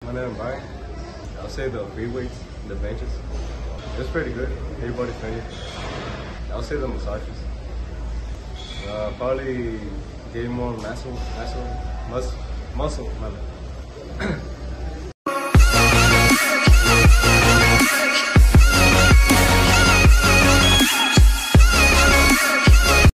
My name is Brian. I'll say the free weights, the benches. It's pretty good. Everybody's friendly. I'll say the massages. Probably getting more muscle, my bad.